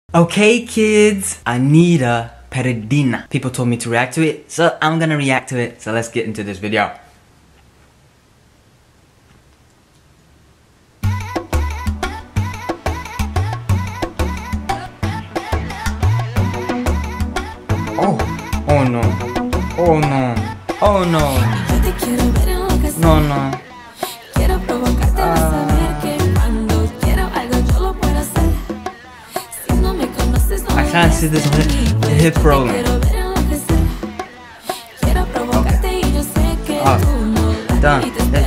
Okay kids, Anita Peredina. People told me to react to it, so I'm gonna react to it. So let's get into this video. Oh no. Oh no. Oh no. No, no. I can't see this hip rolling. Oh, done.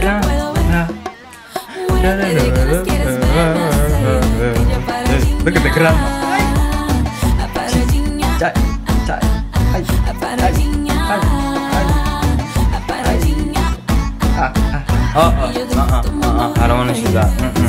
Look at the grandma. I don't want to see that.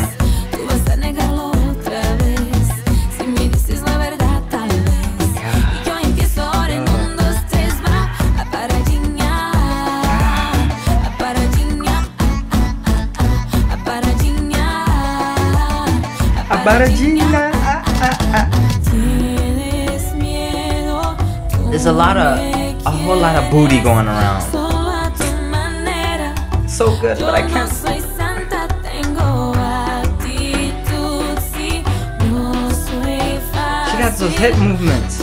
There's a whole lot of booty going around. So good, but I can't. She got those hip movements.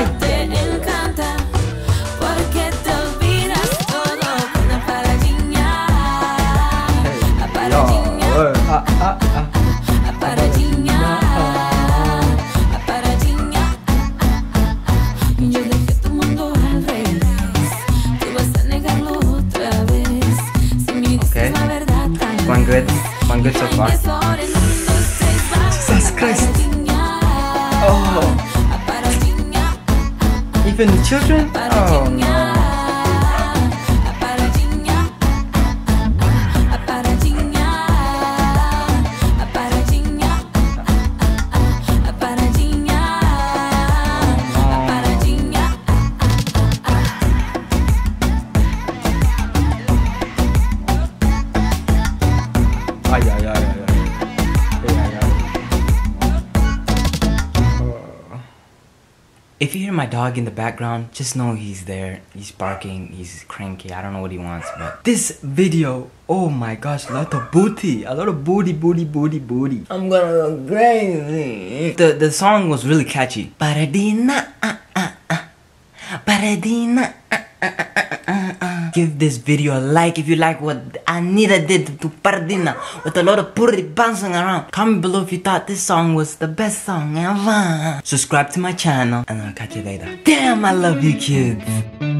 One good so far. Jesus Christ. Oh. Even the children? Oh no. If you hear my dog in the background, just know he's there. He's barking, he's cranky. I don't know what he wants, but this video, oh my gosh, a lot of booty. A lot of booty. I'm gonna go crazy. The song was really catchy. Paradina, Paradina, Give this video a like if you like what Anita did to Paradina with a lot of booty bouncing around. Comment below if you thought this song was the best song ever. Subscribe to my channel and I'll catch you later. Damn, I love you kids.